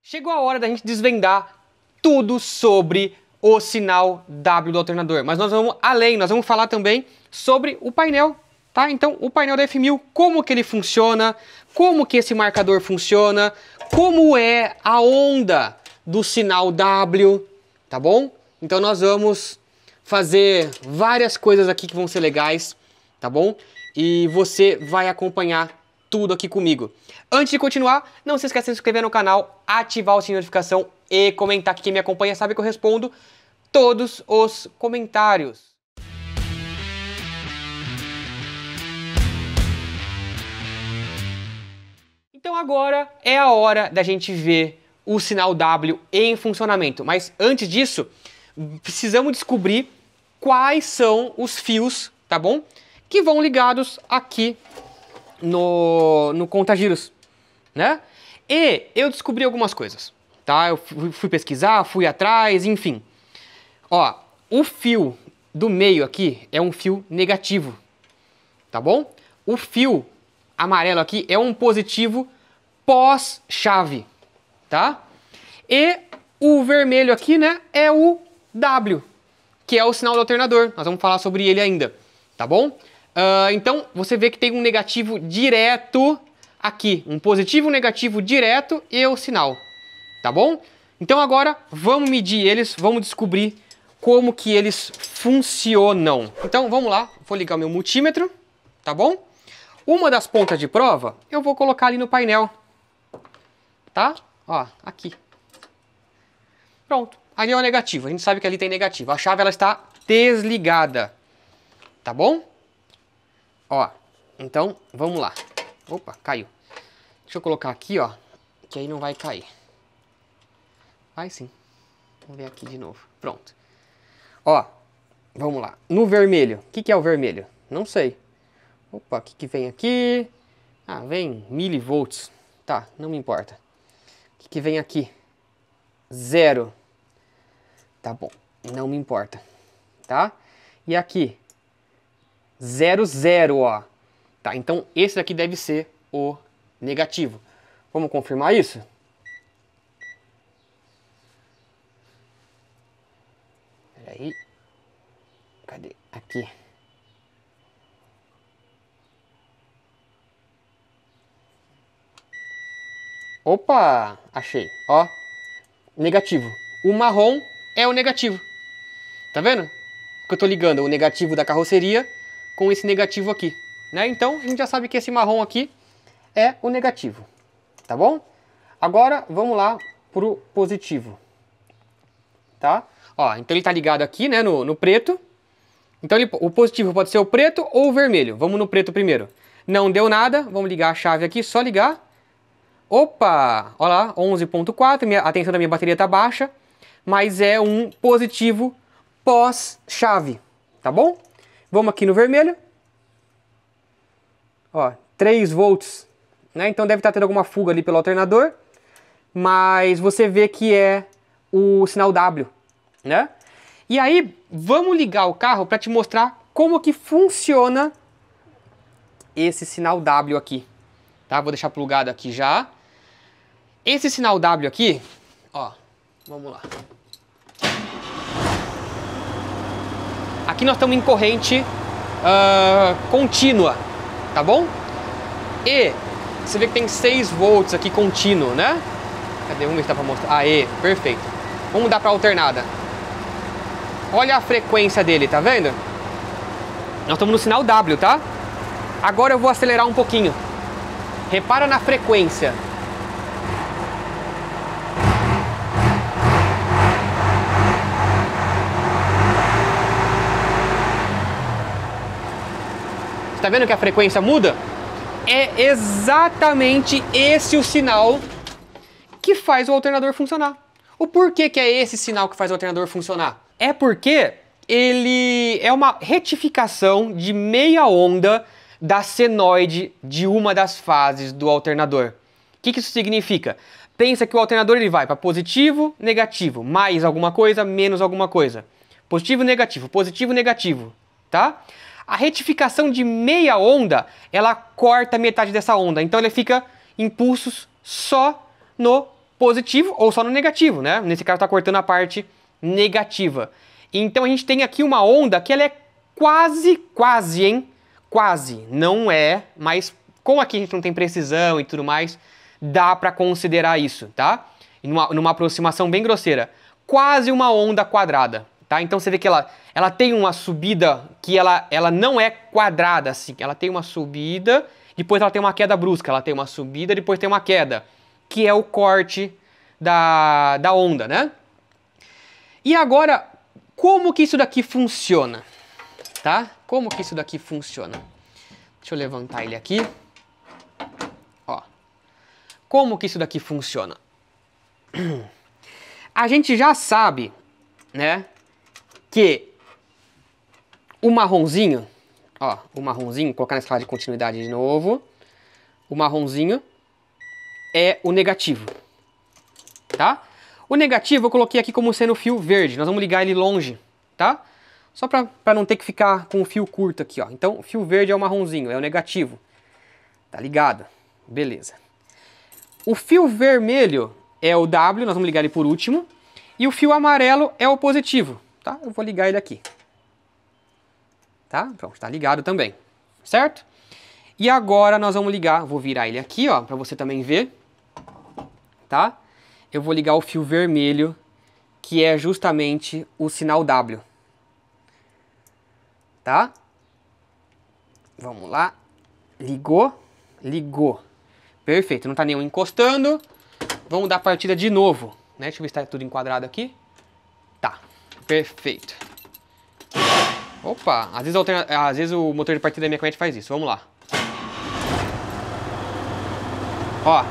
Chegou a hora da gente desvendar tudo sobre o sinal W do alternador, mas nós vamos além, nós vamos falar também sobre o painel, tá? Então, o painel da F1000, como que ele funciona, como que esse marcador funciona, como é a onda do sinal W, tá bom? Então nós vamos fazer várias coisas aqui que vão ser legais, tá bom? E você vai acompanhar tudo aqui comigo. Antes de continuar, não se esqueça de se inscrever no canal, ativar o sininho de notificação e comentar, que quem me acompanha sabe que eu respondo todos os comentários. Então agora é a hora da gente ver o sinal W em funcionamento. Mas antes disso, precisamos descobrir quais são os fios, tá bom? Que vão ligados aqui no contagiros, né? E eu descobri algumas coisas, tá? Eu fui pesquisar, fui atrás, enfim. Ó, o fio do meio aqui é um fio negativo, tá bom? O fio amarelo aqui é um positivo pós-chave, tá? E o vermelho aqui, né, é o W, que é o sinal do alternador. Nós vamos falar sobre ele ainda, tá bom? Então, você vê que tem um negativo direto aqui, um positivo, um negativo direto e o sinal, tá bom? Então agora, vamos medir eles, vamos descobrir como que eles funcionam. Então, vamos lá, vou ligar o meu multímetro, tá bom? Uma das pontas de prova, eu vou colocar ali no painel, tá? Ó, aqui. Pronto, ali é o negativo, a gente sabe que ali tem negativo. A chave, ela está desligada, tá bom? Ó, então, vamos lá. Opa, caiu. Deixa eu colocar aqui, ó, que aí não vai cair. Vai sim. Vamos ver aqui de novo. Pronto. Ó, vamos lá. No vermelho, o que é o vermelho? Não sei. Opa, o que vem aqui? Ah, vem milivolts. Tá, não me importa. O que vem aqui? 0. Tá bom, não me importa. Tá? E aqui? 0, 0, ó. Tá, então esse daqui deve ser o negativo. Vamos confirmar isso? Peraí. Cadê? Aqui. Opa! Achei, ó. Negativo. O marrom é o negativo. Tá vendo? Que eu tô ligando o negativo da carroceria com esse negativo aqui, né? Então, a gente já sabe que esse marrom aqui é o negativo, tá bom? Agora, vamos lá pro positivo, tá? Ó, então ele tá ligado aqui, né, no preto. Então, o positivo pode ser o preto ou o vermelho. Vamos no preto primeiro. Não deu nada, vamos ligar a chave aqui, só ligar. Opa, olha lá, 11.4, a tensão da minha bateria tá baixa, mas é um positivo pós-chave, tá bom? Vamos aqui no vermelho. Ó, 3 volts, né? Então deve estar tendo alguma fuga ali pelo alternador, mas você vê que é o sinal W, né? E aí, vamos ligar o carro para te mostrar como que funciona esse sinal W aqui, tá? Vou deixar plugado aqui já. Esse sinal W aqui, ó, vamos lá. Aqui nós estamos em corrente contínua, tá bom? E você vê que tem 6 volts aqui contínuo, né? Cadê? Vamos ver se dá pra mostrar. Aê, perfeito. Vamos mudar pra alternada. Olha a frequência dele, tá vendo? Nós estamos no sinal W, tá? Agora eu vou acelerar um pouquinho. Repara na frequência. Tá vendo que a frequência muda? É exatamente esse o sinal que faz o alternador funcionar. O porquê que é esse sinal que faz o alternador funcionar? É porque ele é uma retificação de meia onda da senoide de uma das fases do alternador. O que isso significa? Pensa que o alternador ele vai para positivo, negativo, mais alguma coisa, menos alguma coisa. Positivo, negativo, tá? A retificação de meia onda, ela corta metade dessa onda. Então ele fica impulsos só no positivo ou só no negativo, né? Nesse caso tá cortando a parte negativa. Então a gente tem aqui uma onda que ela é quase, hein? Quase, não é, mas como aqui a gente não tem precisão e tudo mais, dá para considerar isso, tá? Numa aproximação bem grosseira. Quase uma onda quadrada, tá? Então você vê que ela tem uma subida que ela não é quadrada assim. Ela tem uma subida, depois ela tem uma queda brusca. Ela tem uma subida, depois tem uma queda, que é o corte da onda, né? E agora, como que isso daqui funciona? Tá? Como que isso daqui funciona? Deixa eu levantar ele aqui. Ó. Como que isso daqui funciona? A gente já sabe, né, que o marronzinho, ó, o marronzinho, colocar na escala de continuidade de novo, o marronzinho é o negativo, tá? O negativo eu coloquei aqui como sendo o fio verde, nós vamos ligar ele longe, tá? Só para não ter que ficar com o fio curto aqui, ó. Então, o fio verde é o marronzinho, é o negativo. Tá ligado? Beleza. O fio vermelho é o W, nós vamos ligar ele por último. E o fio amarelo é o positivo, tá? Eu vou ligar ele aqui. Tá? Pronto, tá ligado também. Certo? E agora nós vamos ligar, vou virar ele aqui, ó, para você também ver. Tá? Eu vou ligar o fio vermelho, que é justamente o sinal W. Tá? Vamos lá. Ligou. Ligou. Perfeito, não tá nenhum encostando. Vamos dar partida de novo, né? Deixa eu ver se tá tudo enquadrado aqui. Tá, perfeito. Opa, às vezes o motor de partida da minha corrente faz isso. Vamos lá. Ó.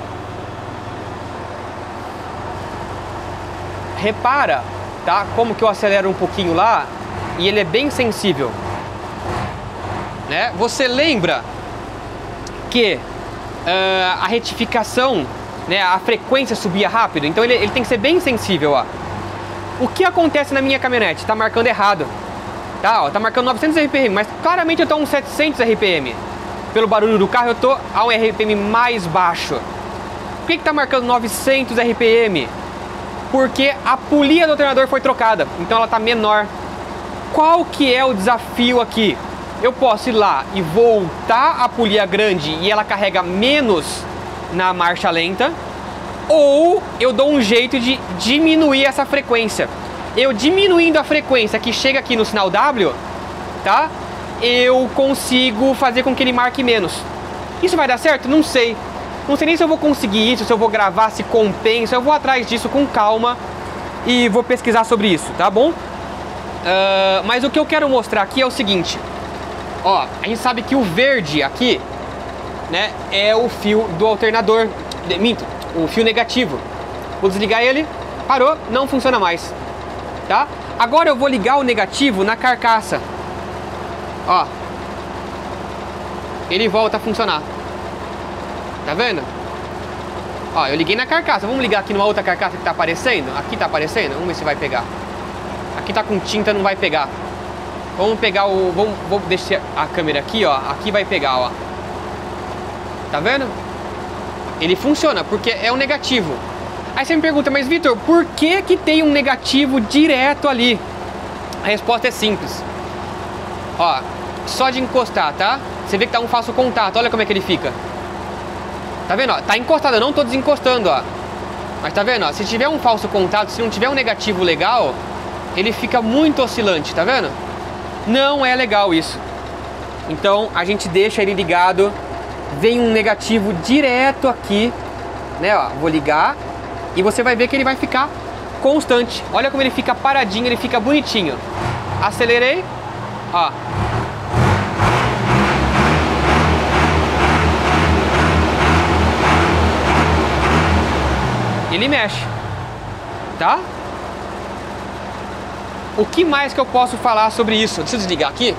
Repara, tá? Como que eu acelero um pouquinho lá e ele é bem sensível. Né? Você lembra que a retificação, né, a frequência subia rápido? Então ele tem que ser bem sensível, ó. O que acontece na minha caminhonete? Tá marcando errado. Tá, ó, tá marcando 900 RPM, mas claramente eu tô a uns 700 RPM. Pelo barulho do carro eu tô a um RPM mais baixo. Por que tá marcando 900 RPM? Porque a polia do alternador foi trocada, então ela tá menor. Qual que é o desafio aqui? Eu posso ir lá e voltar a polia grande e ela carrega menos na marcha lenta, ou eu dou um jeito de diminuir essa frequência. Eu diminuindo a frequência que chega aqui no sinal W, tá? Eu consigo fazer com que ele marque menos. Isso vai dar certo? Não sei. Não sei nem se eu vou conseguir isso, se eu vou gravar, se compensa. Eu vou atrás disso com calma e vou pesquisar sobre isso, tá bom? Mas o que eu quero mostrar aqui é o seguinte. Ó, a gente sabe que o verde aqui, né, é o fio do alternador. Minto, o fio negativo. Vou desligar ele, parou, não funciona mais. Tá? Agora eu vou ligar o negativo na carcaça. Ó. Ele volta a funcionar. Tá vendo? Ó, eu liguei na carcaça. Vamos ligar aqui numa outra carcaça que tá aparecendo? Aqui tá aparecendo? Vamos ver se vai pegar. Aqui tá com tinta, não vai pegar. Vamos pegar o... Vou deixar a câmera aqui, ó. Aqui vai pegar, ó. Tá vendo? Ele funciona, porque é um negativo. Aí você me pergunta, mas Vitor, por que que tem um negativo direto ali? A resposta é simples. Ó, só de encostar, tá? Você vê que tá um falso contato, olha como é que ele fica. Tá vendo, ó? Tá encostado, eu não tô desencostando, ó. Mas tá vendo, ó? Se tiver um falso contato, se não tiver um negativo legal, ele fica muito oscilante, tá vendo? Não é legal isso. Então, a gente deixa ele ligado. Vem um negativo direto aqui, né, ó, vou ligar e você vai ver que ele vai ficar constante. Olha como ele fica paradinho, ele fica bonitinho. Acelerei, ó. Ele mexe, tá? O que mais que eu posso falar sobre isso? Deixa eu desligar aqui.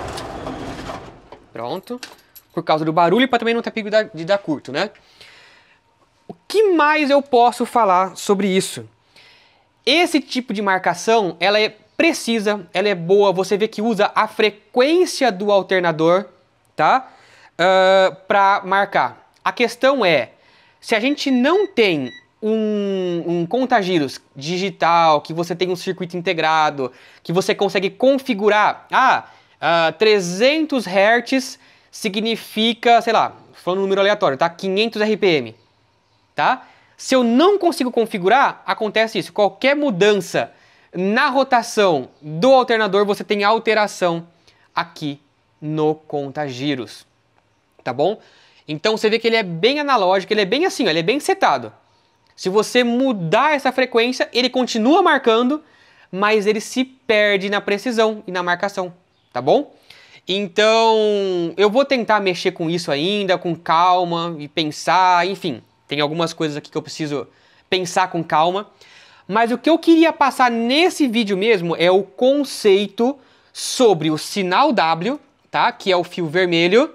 Pronto. Por causa do barulho e para também não ter perigo de dar curto, né? O que mais eu posso falar sobre isso? Esse tipo de marcação, ela é precisa, ela é boa. Você vê que usa a frequência do alternador, tá? Para marcar. A questão é, se a gente não tem um contagiros digital, que você tem um circuito integrado, que você consegue configurar, 300 Hz significa, sei lá, falando um número aleatório, tá? 500 RPM, tá? Se eu não consigo configurar, acontece isso. Qualquer mudança na rotação do alternador, você tem alteração aqui no contagiros, tá bom? Então você vê que ele é bem analógico, ele é bem assim, ó, ele é bem setado. Se você mudar essa frequência, ele continua marcando, mas ele se perde na precisão e na marcação, tá bom? Então, eu vou tentar mexer com isso ainda, com calma e pensar, enfim. Tem algumas coisas aqui que eu preciso pensar com calma. Mas o que eu queria passar nesse vídeo mesmo é o conceito sobre o sinal W, tá? Que é o fio vermelho,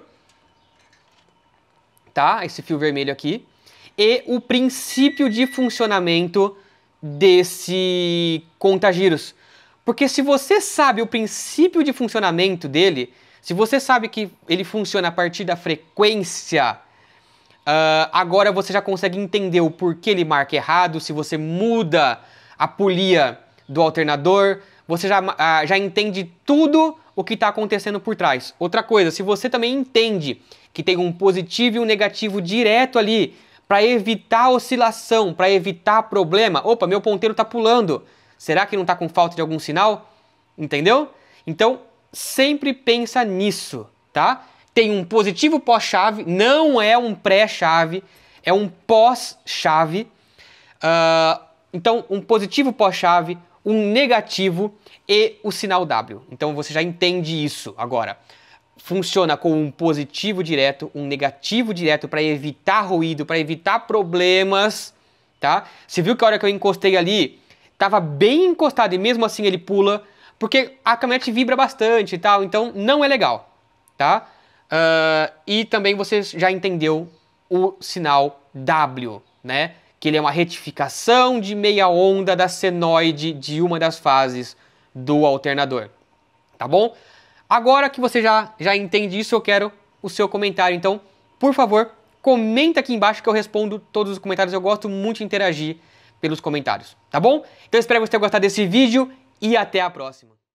tá? Esse fio vermelho aqui. E o princípio de funcionamento desse contagiros. Porque se você sabe o princípio de funcionamento dele, se você sabe que ele funciona a partir da frequência, agora você já consegue entender o porquê ele marca errado, se você muda a polia do alternador, você já entende tudo o que está acontecendo por trás. Outra coisa, se você também entende que tem um positivo e um negativo direto ali, para evitar oscilação, para evitar problema, opa, meu ponteiro está pulando, será que não está com falta de algum sinal? Entendeu? Então, sempre pensa nisso, tá? Tem um positivo pós-chave, não é um pré-chave, é um pós-chave. Então, um positivo pós-chave, um negativo e o sinal W. Então, você já entende isso agora. Funciona com um positivo direto, um negativo direto para evitar ruído, para evitar problemas, tá? Você viu que a hora que eu encostei ali, estava bem encostado e mesmo assim ele pula, porque a caminhonete vibra bastante e tal, então não é legal, tá? E também você já entendeu o sinal W, né? Que ele é uma retificação de meia onda da senoide de uma das fases do alternador, tá bom? Agora que você já entende isso, eu quero o seu comentário. Então, por favor, comenta aqui embaixo que eu respondo todos os comentários. Eu gosto muito de interagir pelos comentários, tá bom? Então, espero que você tenha gostado desse vídeo e até a próxima.